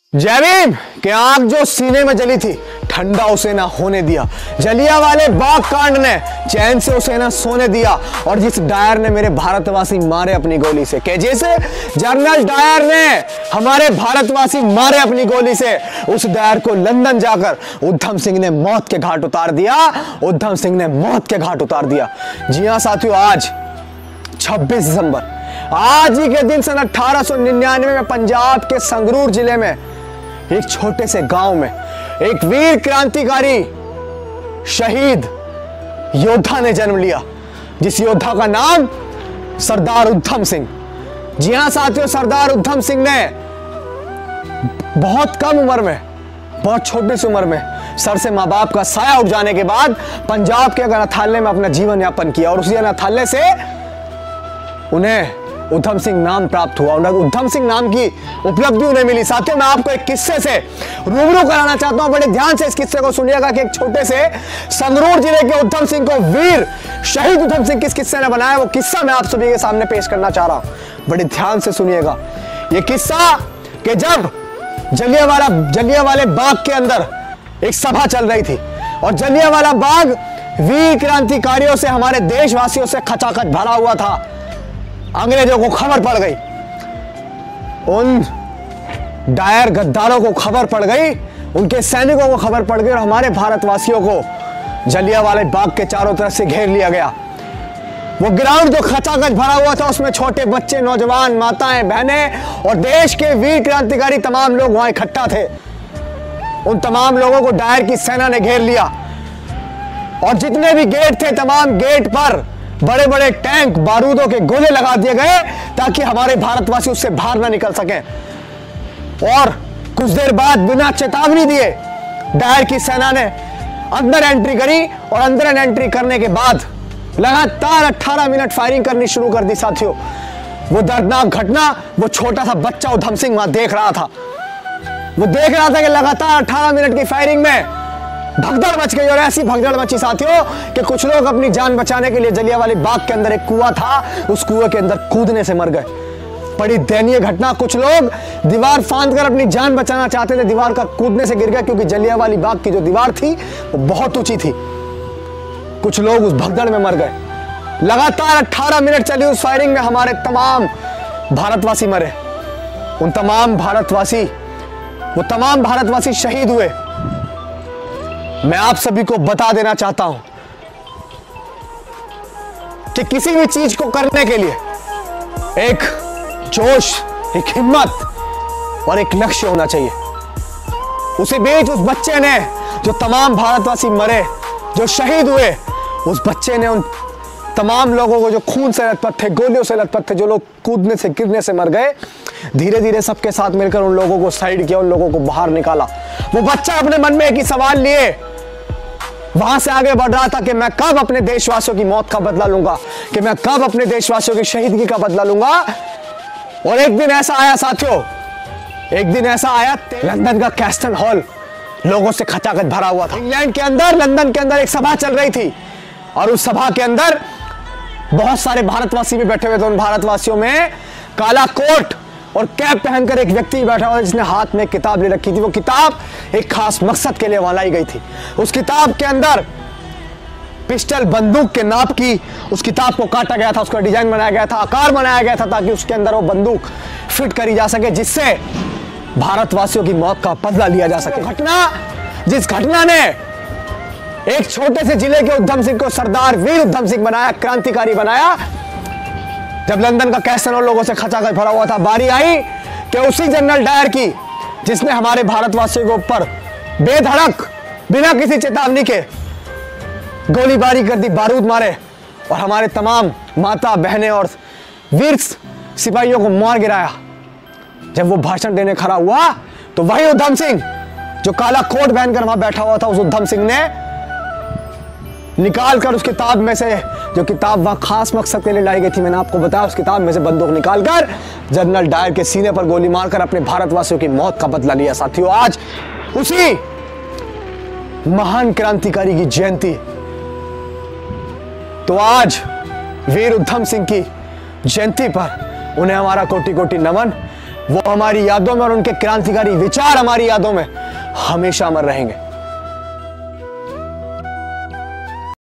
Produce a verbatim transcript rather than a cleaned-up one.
जय भीम के आग जो सीने में जली थी ठंडा उसे ना होने दिया। जलियांवाले बाग कांड ने चैन से उसे ना सोने दिया। और जिस डायर ने मेरे भारतवासी मारे अपनी गोली से, के जैसे जनरल डायर ने हमारे भारतवासी मारे अपनी गोली से, उस डायर को लंदन जाकर उधम सिंह ने मौत के घाट उतार दिया। उधम सिंह ने मौत के घाट उतार दिया। जी हां साथियों, आज छब्बीस दिसंबर, आज ही के दिन सन अठारह सौ निन्यानवे में पंजाब के संगरूर जिले में एक छोटे से गांव में एक वीर क्रांतिकारी शहीद योद्धा ने जन्म लिया, जिस योद्धा का नाम सरदार उधम सिंह। जी हां साथियों, सरदार उधम सिंह ने बहुत कम उम्र में, बहुत छोटी सी उम्र में सर से माँ बाप का साया उठ जाने के बाद पंजाब के अनाथालय में अपना जीवन यापन किया। और उसी अनाथालय से उन्हें उधम सिंह नाम प्राप्त हुआ। उधम सिंह नाम की उपलब्धि उन्हें मिली। साथियों, मैं आपको एक किस्से से रूबरू कराना चाहता हूं। बड़े ध्यान से इस किस्से को सुनिएगा कि एक छोटे से संगरूर जिले के उधम सिंह को वीर शहीद उधम सिंह किस किस्से ने बनाया, वो किस्सा मैं आप सभी के सामने पेश करना चाह रहा हूं। बड़े ध्यान से सुनिएगा ये किस्सा कि जब जलियांवाला जलियांवाले बाग के अंदर एक सभा चल रही थी और जलियांवाला बाग वीर क्रांतिकारियों से, हमारे देशवासियों से खचाखच भरा हुआ था। अंग्रेजों को खबर पड़ गई, उन डायर गद्दारों को खबर पड़ गई, उनके सैनिकों को खबर पड़ गई और हमारे भारतवासियों को जलियांवाले बाग के चारों तरफ से घेर लिया गया। वो ग्राउंड जो खचाखच भरा हुआ था, उसमें छोटे बच्चे, नौजवान, माताएं, बहनें और देश के वीर क्रांतिकारी तमाम लोग वहां इकट्ठा थे। उन तमाम लोगों को डायर की सेना ने घेर लिया और जितने भी गेट थे, तमाम गेट पर बड़े बड़े टैंक, बारूदों के गोले लगा दिए गए ताकि हमारे भारतवासी उससे बाहर ना निकल सकें। और कुछ देर बाद बिना चेतावनी दिए डायर की सेना ने अंदर एंट्री करी और अंदर एंट्री करने के बाद लगातार अठारह मिनट फायरिंग करनी शुरू कर दी। साथियों, वो दर्दनाक घटना वो छोटा सा बच्चा उधम सिंह वहां देख रहा था। वो देख रहा था कि लगातार अठारह मिनट की फायरिंग में भगदड़ मच गई। और ऐसी भगदड़ मची साथियों कि कुछ लोग अपनी जान बचाने के लिए जलियांवाले बाग के अंदर एक कुआं था, उस कुएं के अंदर कूदने से मर गए। बड़ी दयनीय घटना। कुछ लोग दीवार फांद कर अपनी जान बचाना चाहते थे, दीवार का कूदने से गिर गए क्योंकि जलियांवाले बाग की जो दीवार थी वो बहुत ऊंची थी। कुछ लोग उस भगदड़ में मर गए। लगातार अठारह मिनट चली उस फायरिंग में हमारे तमाम भारतवासी मरे। उन तमाम भारतवासी वो तमाम भारतवासी शहीद हुए। मैं आप सभी को बता देना चाहता हूं कि किसी भी चीज को करने के लिए एक जोश, एक हिम्मत और एक लक्ष्य होना चाहिए। उसी बीच उस बच्चे ने, जो तमाम भारतवासी मरे, जो शहीद हुए, उस बच्चे ने उन तमाम लोगों को जो खून से लथपथ थे, गोलियों से लथपथ थे, जो लोग कूदने से गिरने से मर गए, धीरे धीरे सबके साथ मिलकर उन लोगों को साइड किया, उन लोगों को बाहर निकाला। वो बच्चा अपने मन में एक ही सवाल लिए वहां से आगे बढ़ रहा था कि मैं कब अपने देशवासियों की मौत का बदला लूंगा, कि मैं कब अपने देशवासियों की शहीदगी का बदला लूंगा। और एक दिन ऐसा आया साथियों, एक दिन ऐसा आया, लंदन का कैस्टन हॉल लोगों से खचाखच भरा हुआ था। इंग्लैंड के अंदर, लंदन के अंदर एक सभा चल रही थी और उस सभा के अंदर बहुत सारे भारतवासी भी बैठे हुए थे। उन भारतवासियों में काला कोट और कैप पहनकर एक व्यक्ति बैठा हुआ जिसने हाथ में किताब ले रखी थी। वो किताब एक खास मकसद के लिए वहां लाई गई थी। उस किताब के अंदर पिस्टल, बंदूक के नाप की उस किताब को काटा गया था, उसका डिजाइन बनाया गया था, आकार बनाया गया था ताकि उसके अंदर वो बंदूक फिट करी जा सके, जिससे भारतवासियों की मौत का बदला लिया जा सके। घटना, जिस घटना ने एक छोटे से जिले के उधम सिंह को सरदार वीर उधम सिंह बनाया, क्रांतिकारी बनाया। जब लंदन का कैस्टन और लोगों से खचाखच भरा हुआ था, बारी आई कि उसी जनरल डायर की, जिसने हमारे भारतवासियों के ऊपर बेधड़क, बिना किसी चेतावनी के गोलीबारी कर दी, बारूद मारे और हमारे तमाम माता, बहनें और वीर सिपाहियों को मार गिराया। जब वो भाषण देने खड़ा हुआ तो वही उधम सिंह जो काला कोट पहनकर वहां बैठा हुआ था, उस उधम सिंह ने निकालकर उस किताब में से, जो किताब वहां खास मकसद के लिए लाई गई थी, मैंने आपको बताया, उस किताब में से बंदूक निकालकर जनरल डायर के सीने पर गोली मारकर अपने भारतवासियों की मौत का बदला लिया। साथियों, आज उसी महान क्रांतिकारी की जयंती, तो आज वीर उधम सिंह की जयंती पर उन्हें हमारा कोटि कोटि नमन। वो हमारी यादों में और उनके क्रांतिकारी विचार हमारी यादों में हमेशा अमर रहेंगे।